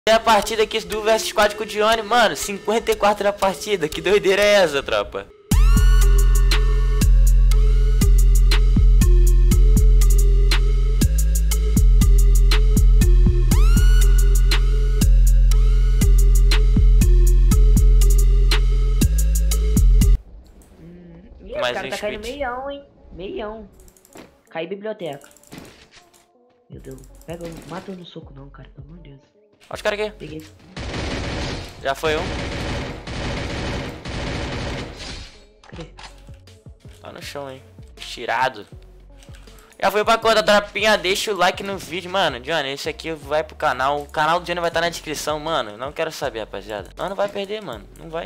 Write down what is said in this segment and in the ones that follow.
É a partida aqui do vs 4 com o Johnny, mano, 54 na partida, que doideira é essa, tropa? Mais o cara tá caindo meião, hein? Meião. Cai biblioteca. Meu Deus. Pega, mata no soco não, cara, pelo amor de Deus. Olha os caras aqui. Peguei. Já foi um. Cadê? Tá no chão, hein. Tirado. Já foi pra conta, tropinha. Deixa o like no vídeo, mano. Johnny, esse aqui vai pro canal. O canal do Johnny vai estar na descrição, mano. Não quero saber, rapaziada. Não vai perder, mano. Não vai.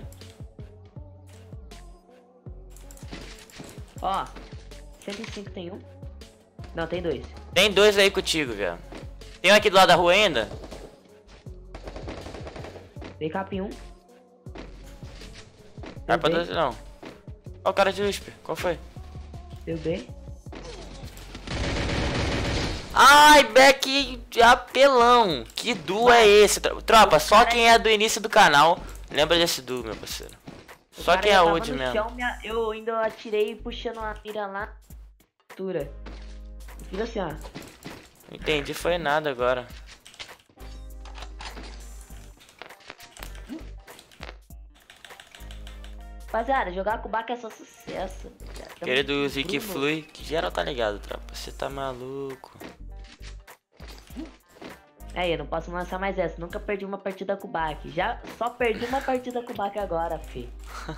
Ó, 105 tem um. Não, tem dois. Tem dois aí contigo, velho. Tem um aqui do lado da rua ainda? Dei cap em um. Vai pra dois, não. Ó o cara de Whisper. Qual foi? Deu bem. Ai, Beck de apelão. Que duo é esse? Tropa, só quem é do início do canal lembra desse duo, meu parceiro. Só quem é old mesmo. Eu ainda atirei puxando a mira lá. Altura. Fiz assim, ó. Entendi, foi nada agora. Rapaziada, jogar com o Baca é só sucesso. Querido Zik Flui, que geral tá ligado, tropa. Você tá maluco. Aí, eu não posso lançar mais essa. Nunca perdi uma partida com o Bac. Já só perdi uma partida com o Bac agora, fi.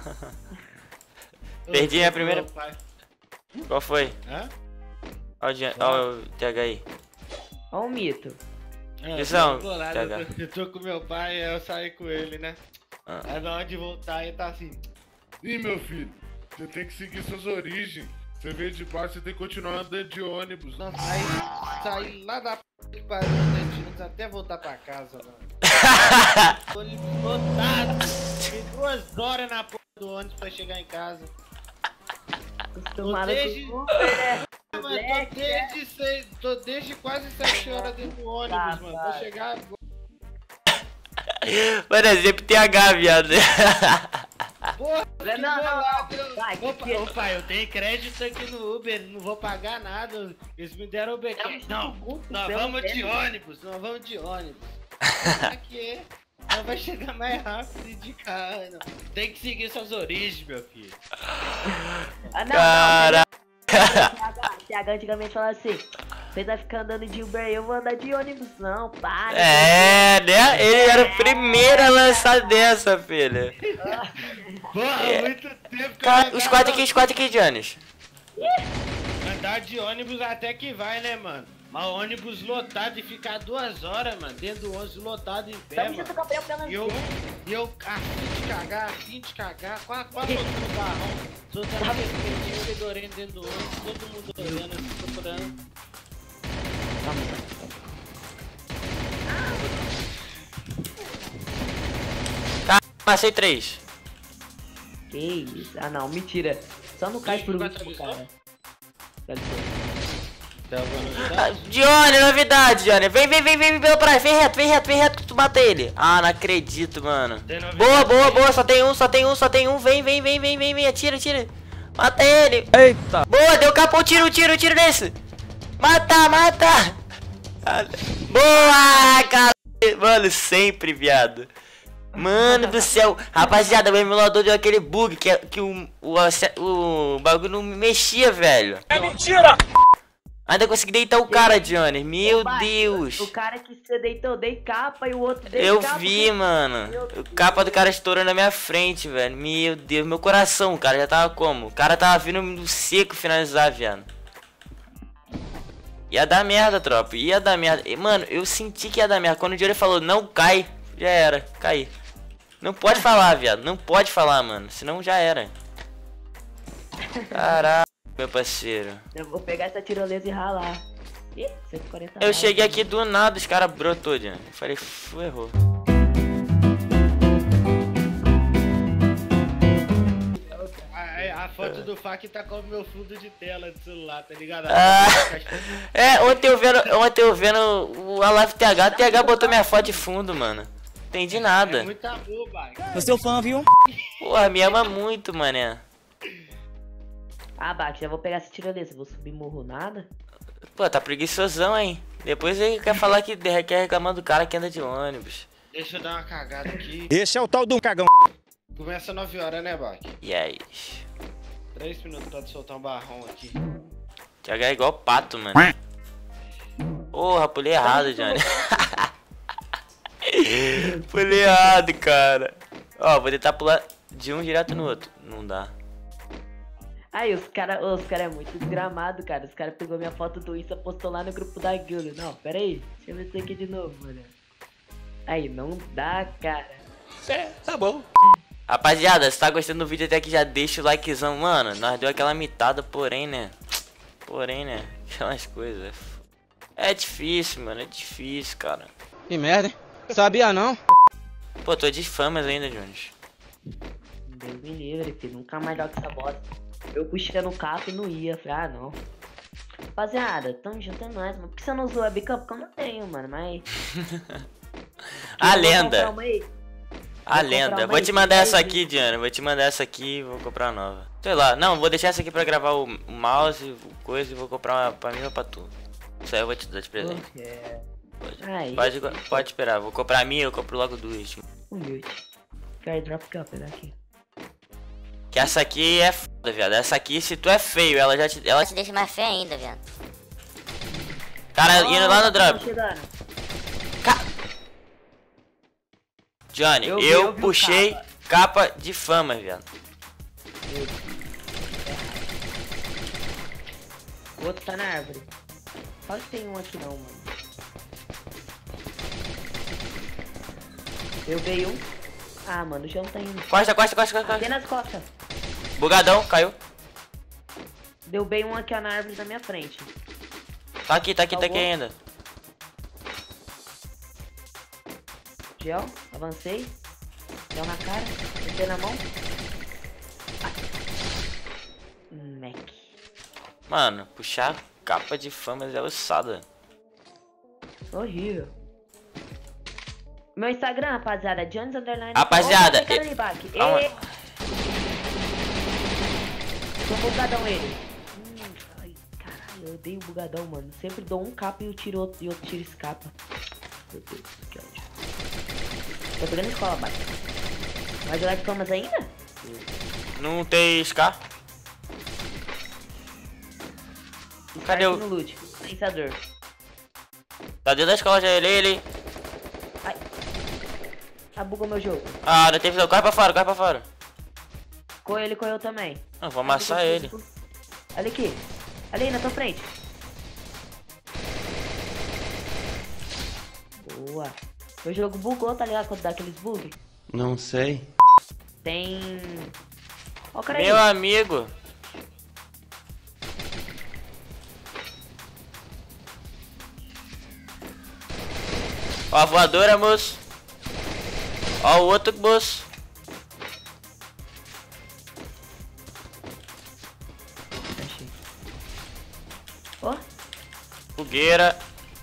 Perdi a primeira. Qual foi? Hã? Olha o TH aí. Olha o mito. Visão, eu tô com meu pai, eu saí com ele, né? Aí na hora de voltar ele tá assim. Ih, meu filho, você tem que seguir suas origens. Você veio de baixo, você tem que continuar andando de ônibus. Não, saí lá da p que pariu andando de ônibus até voltar pra casa, mano. Ônibus lotado. Fiquei 2 horas na porra do ônibus pra chegar em casa. Acostumado com Mano, tô desde quase 7 horas dentro do ônibus, mano. Pra chegar agora. Mano, é sempre TH, viado. Porra, não. Ô pai, eu tenho crédito aqui no Uber, não vou pagar nada. Eles me deram o BQ. Não, nós vamos de ônibus, Aqui, não vai chegar mais rápido de carro. Tem que seguir suas origens, meu filho. Cara. TH antigamente falava assim: você tá ficando andando de Uber, eu vou andar de ônibus, não, para. É, né? Ele era o primeiro a lançar dessa, filha. Porra, muito tempo que Os quatro aqui, Janis. Andar de ônibus até que vai, né, mano? Mas ônibus lotado e ficar 2 horas, mano, dentro do ônibus lotado em pé, mano. E eu afim de cagar, quase soltando o barrão, soltando a respeitinha, fedorento dentro do ônibus, todo mundo olhando, assim, procurando. Tá, passei 3. Que isso? Ah não, mentira. Só não cai por último, cara. Johnny, novidade, Johnny. Vem pela praia, vem reto que tu mata ele. Ah, não acredito, mano. Boa, só tem um. Vem, atira. Mata ele. Eita. Boa, deu capô, tiro nesse. Mata. Boa, cara. Mano, sempre, viado. Mano do céu. Rapaziada, o emulador deu aquele bug que o bagulho não mexia, velho. É mentira! Ainda consegui deitar o cara, Johnny. Meu Deus. O cara que você deitou, dei capa e o outro dei Eu capa. vi, mano. O capa do cara estourando na minha frente, velho. Meu Deus, meu coração, o cara já tava como? O cara tava vindo no seco finalizar, viado. Ia dar merda, tropa. Ia dar merda. Mano, eu senti que ia dar merda. Quando o Johnny falou, não cai, já era. Caí. Não pode falar, viado. Não pode falar, mano. Senão já era. Caralho, meu parceiro. Eu vou pegar essa tirolesa e ralar. Ih, 140 Eu cheguei aqui do nada, os caras brotou, Johnny. Eu falei, errou. A foto do Fac tá como meu fundo de tela de celular, tá ligado? Ontem eu vendo a Live TH, TH botou minha foto de fundo, mano. Entendi nada. É muito amor, Bag. Eu sou fã, viu? Porra, me ama muito, mané. Ah, Bak, já vou pegar essa tirolesa. Vou subir morro nada. Pô, tá preguiçosão, hein? Depois ele quer falar que quer reclamar do cara que anda de ônibus. Deixa eu dar uma cagada aqui. Esse é o tal do cagão. Começa 9 horas, né, Bak? E aí? 3 minutos pra soltar um barrão aqui. TH é igual pato, mano. Porra, pulei errado, Johnny. Pulei errado, cara. Ó, vou tentar pular de um direto no outro. Não dá. Aí, os cara é muito desgramado, cara. Os cara pegou minha foto do Insta, postou lá no grupo da guilda. Não, pera aí. Deixa eu ver isso aqui de novo, mano. Aí, não dá, cara. Tá bom. Rapaziada, se tá gostando do vídeo até aqui, já deixa o likezão. Mano, nós deu aquela mitada, porém, né? Aquelas coisas. É difícil, mano. É difícil, cara. Que merda, hein? Sabia não? Pô, tô de famas ainda, Jones. Deus me livre, filho. Nunca mais jogo essa bosta. Eu puxei no capo e não ia. Falei, ah, não. Rapaziada, tamo junto é nóis, mano. Por que você não usou a webcam? Porque eu não tenho, mano. Mas. A lenda. A Vou lenda. Vou te mandar essa aqui, Diana. Vou te mandar essa aqui e vou comprar uma nova. Sei lá. Não, vou deixar essa aqui pra gravar o mouse, coisa, e vou comprar uma pra mim ou pra tu. Isso aí eu vou te dar de presente. Pode esperar. Vou comprar a minha, eu compro logo duas. Humilde. Quer drop que eu vou pegar aqui. Que essa aqui é foda, viado. Essa aqui, se tu é feio, ela já te deixa mais feio ainda, viado. Cara, indo lá no drop. Johnny, eu puxei capa de fama, viado. O outro tá na árvore. Quase tem um aqui não, mano. Eu dei um. Ah, mano, o João tá indo. Costa. Apenas costa. Bugadão, caiu. Deu bem um aqui ó, na árvore da minha frente. Tá aqui ainda. Gel, avancei. Gel na cara. Meti na mão. Mac. Mano, puxar capa de famas é ossada. Horrível. Meu Instagram, rapaziada, Jones _ Rapaziada, Tô bugadão ele. Ai, caralho, eu odeio o bugadão, mano. Sempre dou um capa e eu tiro outro e outro tiro escapa. Meu Deus, que ódio. Tô pegando escola, Bak. Vai jogar de famas ainda? Não tem SK? Cadê o... no loot, pensador. Tá dentro da escola já, ele. Ai. Ah, bugou meu jogo. Ah, não tem visão. Corre pra fora. Ele correu também. Não, vou amassar ele. Olha aqui. Ali aí na tua frente. Boa. O jogo bugou, tá ligado? Quando dá aqueles bugs. Não sei. Tem... Ó o cara aí. Meu amigo. Ó a voadora, moço. Ó o outro, moço. Achei. Ó. Fogueira.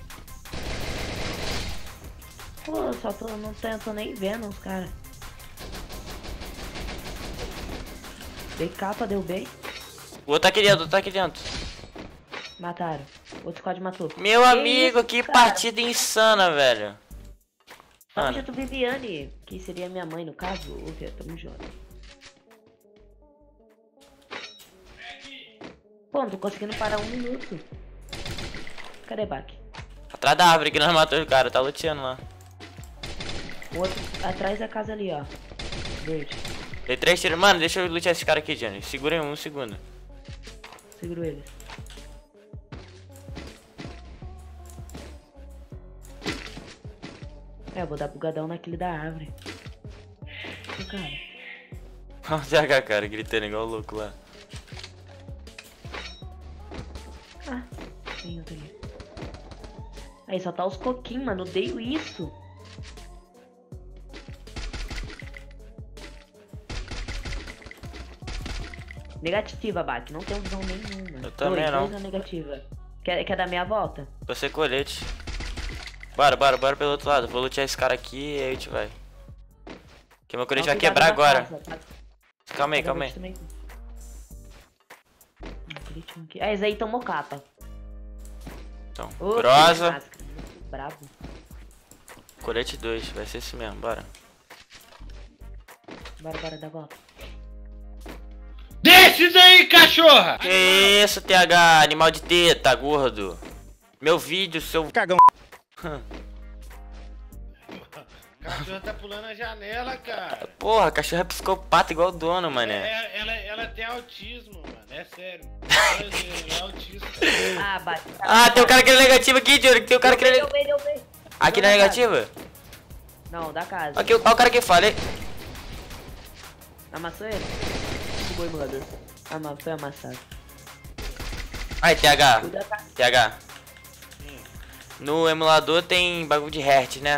Pô, não tô nem vendo os caras. Dei capa, deu bem. O outro tá aqui dentro, Mataram. Outro squad matou. Meu amigo, isso, que cara? partida insana, velho. Tamo Mano. junto, Viviane, que seria minha mãe no caso. Ok, tamo junto. Pô, não tô conseguindo parar 1 minuto. Cadê Bak? Atrás da árvore que nós matamos o cara, tá luteando lá. O outro atrás da casa ali, ó. Verde. Dei 3 tiros. Mano, deixa eu lutear esse cara aqui, Johnny. Segura em 1 segundo. Seguro eles. É, eu vou dar bugadão naquele da árvore. Ô, cara. Olha o TH, cara, gritando igual louco lá. Ah, tem outro ali. Aí, só tá os coquinhos, mano. Odeio isso. Negativa, Baque. Não tem visão nenhuma. Eu também não. Negativa. Quer dar meia volta? Você colete. Bora pelo outro lado. Vou lutear esse cara aqui e aí a gente vai. Que meu colete vai quebrar agora. Casa, Calma aí. Ah, esse aí tomou capa. Então, Ô, grosa. Bravo. Colete 2, vai ser esse mesmo, bora. Bora, dá volta. Desce daí, cachorra! Que isso, TH, animal de teta, gordo. Meu vídeo, seu Cagão. Cachorra tá pulando a janela, cara. Porra, cachorro é psicopata igual o dono, mané. Ela tem autismo, mano. É sério. Ela é autista. Ah, Baque. Ah, tem um cara que é negativo aqui, Júlio. Tem um cara que é Deu negativo. bem. Aqui na negativa? Não, da casa. Aqui, ó o cara que fala, hein? Amassou ele? Bugou o emulador. Foi amassado. Aí, TH. Cuida da casa. TH. No emulador tem bagulho de hertz, né?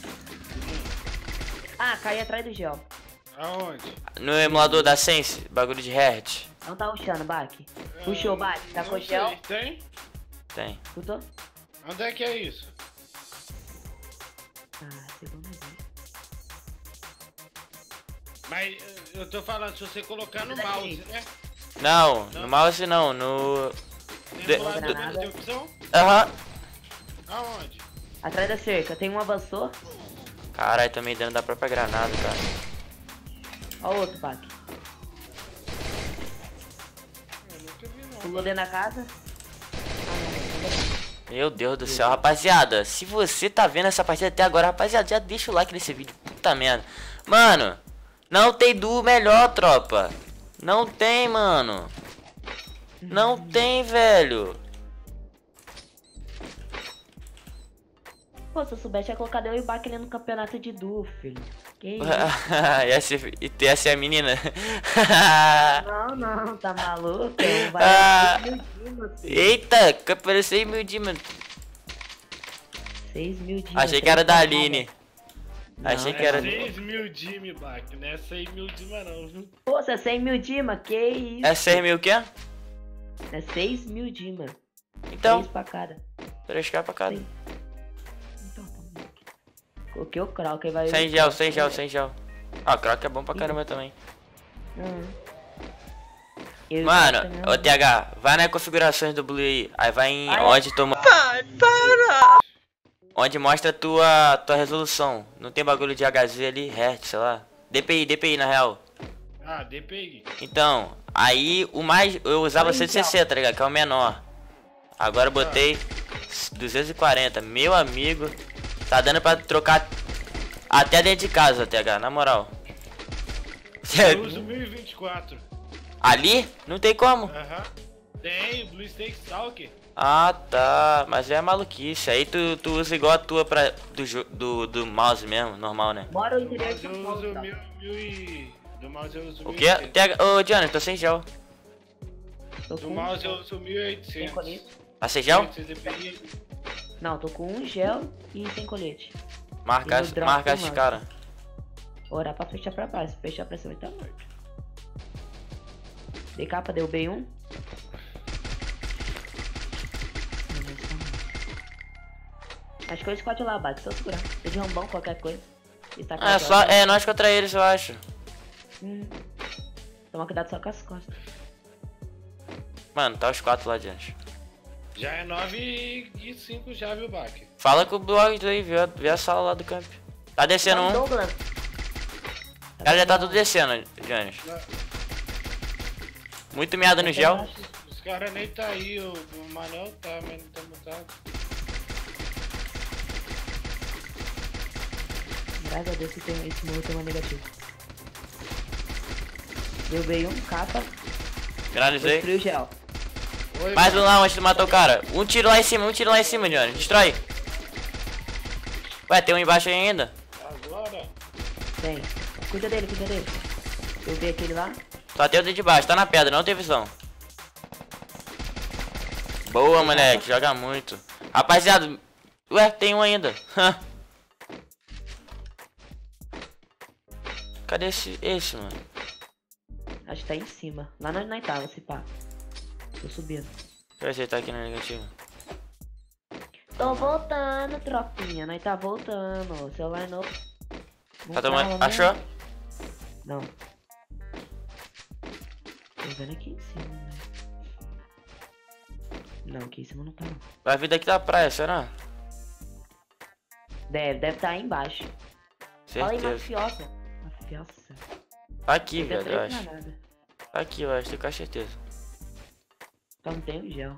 Ah, caí atrás do gel. Aonde? No emulador da Sense, bagulho de hertz. Não tá rushando, Baque. Puxou, Baque. Tá com Não gel. sei. Tem? Tem. Escutou? Onde é que é isso? Ah, segunda vez. Mas eu tô falando, se você colocar no mouse, né? Não, no mouse não, no... Tem do lado da tem opção? Aham. Aonde? Atrás da cerca. Tem um avançou. Caralho, tô me dando da própria granada, cara. Ó o outro, Baque. Eu nunca vi não. Pulou dentro da casa. Meu Deus do céu, rapaziada. Se você tá vendo essa partida até agora, rapaziada, já deixa o like nesse vídeo. Puta merda. Mano, não tem duo melhor, tropa. Não tem, mano. Não tem, velho. Pô, se eu soubesse, ia colocar eu e o Baque ali no campeonato de duo, filho. Que isso? E essa é a menina. Não, tá maluco? Ah. 6 mil dimas, filho. Eita, campeonato 6 mil dimas. 6 mil dimas. Achei que era da Aline. Achei que era... 6 mil Jimmy, Baque, não é 6 mil Dima não, viu? Pô, você é 100 mil dimas? Que isso? É 6 mil o quê? É 6 mil dimas. Então, 3 pra cada. 3k pra cada. Sim. Então, tá bom. Coloquei o Croc, aí vai... Sem gel. Ah, Croc é bom pra caramba também. Eu Mano, também. ô TH, vai nas configurações do Blue aí vai em Ai, onde toma... Onde mostra a tua resolução. Não tem bagulho de HZ ali, hertz, sei lá. DPI na real. Ah, DPI. Então, aí o mais... Eu usava 160, tá ligado? Que é o menor. Agora eu botei 240. Meu amigo, tá dando pra trocar até dentro de casa, TH, na moral. Eu uso 1024. Ali? Não tem como. Aham. Tem, Blue Stake Stalker. Ah, tá. Mas é maluquice. Aí tu usa igual a tua pra, do mouse mesmo, normal, né? Bora o interior Mas de eu São Paulo, uso tá? 1000 e... Do mouse eu uso O quê? 1800. Ô, Johnny, tô sem gel. Tô Do com mouse eu uso sem 1800. colete. Tá sem gel? 1800 DPI. Não, tô com um gel e sem colete. Marca E no drop esse do mouse. cara. Orar pra fechar pra baixo. Se fechar pra cima, ele tá morto. Dei capa, derrubei um. Acho que eu escote lá, Bate, só segurar. Tô de rombão, qualquer coisa. Ah, só, é nós contra eles, eu acho. Toma cuidado só com as costas. Mano, tá os 4 lá adiante. Já é 9 e 5 já, viu, Baque? Fala com o blog aí, vê a sala lá do camp. Tá descendo um. Douglas. O cara já tá tudo descendo, Jones. Muito meado no gel. Os caras nem tá aí, o Manel tá, mas não tá mutado. Graças a Deus que tem esse morro tem uma negativa. Derrubei um, capa. Finalizei. Destruí o gel. Oi, Mais um lá onde tu matou o cara. Um tiro lá em cima, Johnny. Destrói. Ué, tem um embaixo aí ainda. agora? Tem. Cuida dele. Eu vi aquele lá. Só tem o de baixo, tá na pedra, não tem visão. Boa, moleque, joga muito. Rapaziada, ué, tem um ainda. Cadê esse, mano? Acho que tá em cima. Lá onde nós tava, se pá. Tô subindo. Deixa eu acertar aqui no negativo. Tô voltando, tropinha. Nós tá voltando. O celular não. Tá tomando. Achou? Não. Tô vendo aqui em cima, né? Não, aqui em cima não tá não. Vai vir daqui da praia, será? Deve estar aí embaixo. Fala aí, Certeza. mafiosa. Mafiosa. Tá aqui, Não tem velho, eu três acho. pra nada. Tá aqui, eu acho, tenho quase certeza. Só não tem o gel.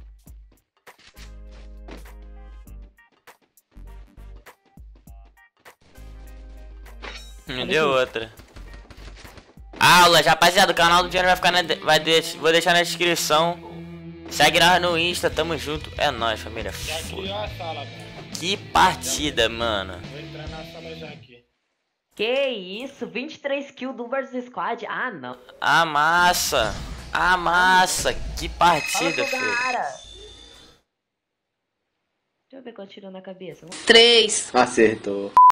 Me deu outra. Aulas, rapaziada, o canal do Johnny vai ficar vou deixar na descrição. Segue nós no Insta, tamo junto. É nóis, família. Já criou a sala, mano. Que partida, mano. Vou entrar na sala já aqui. Que isso? 23 kills do versus squad? Ah, não. Amassa. Amassa. Que partida, Fala, filho. cara. Deixa eu ver quanto tirou na cabeça. 3. Acertou.